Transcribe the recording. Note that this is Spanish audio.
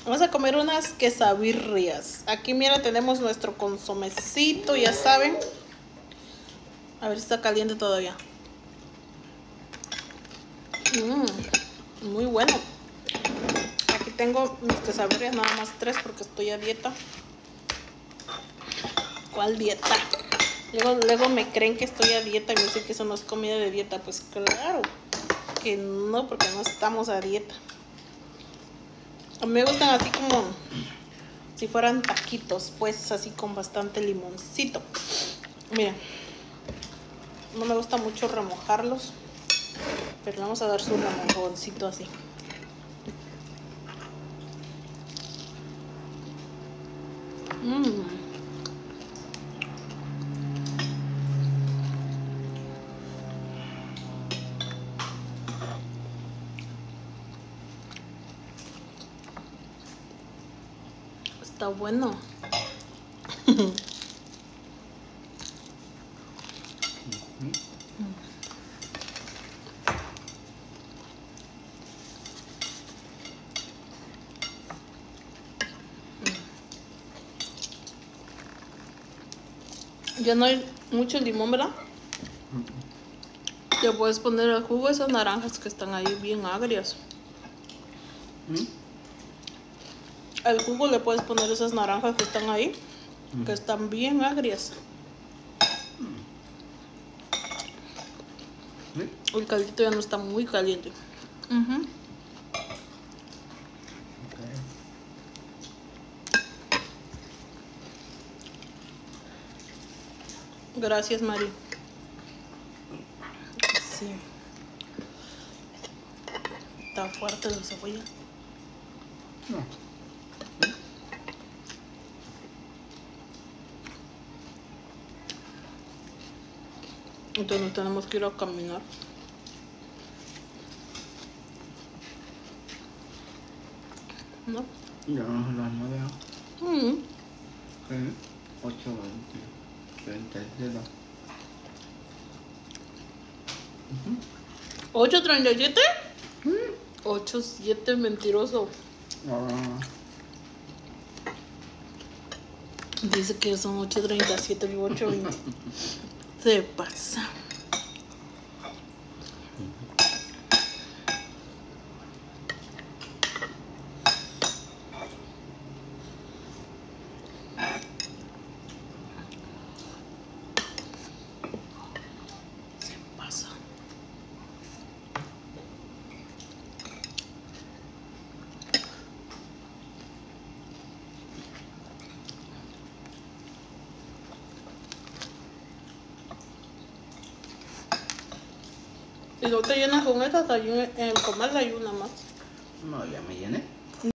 Vamos a comer unas quesabirrias. Aquí, mira, tenemos nuestro consomecito, ya saben. A ver si está caliente todavía. Muy bueno. Aquí tengo mis quesabirrias, nada más 3 porque estoy a dieta. ¿Cuál dieta? Luego me creen que estoy a dieta y me dicen que eso no es comida de dieta. Pues claro que no, porque no estamos a dieta. A mí me gustan así como si fueran taquitos, pues así con bastante limoncito. Miren, no me gusta mucho remojarlos, pero le vamos a dar su remojoncito así. Está bueno. Ya no hay mucho limón, ¿verdad? Le puedes poner al jugo esas naranjas que están ahí bien agrias. Al jugo le puedes poner esas naranjas que están ahí, que están bien agrias. El caldito ya no está muy caliente. Gracias, Mari. Sí. Está fuerte la cebolla. No. Entonces nos tenemos que ir a caminar. ¿No? Ya no las 9. 8:20. 37. 8:37. 8:07, mentiroso. Dice que son 8:37 y 8:20. Se pasa. Si no te llenas con estas, en el comal hay una más. No, ya me llené.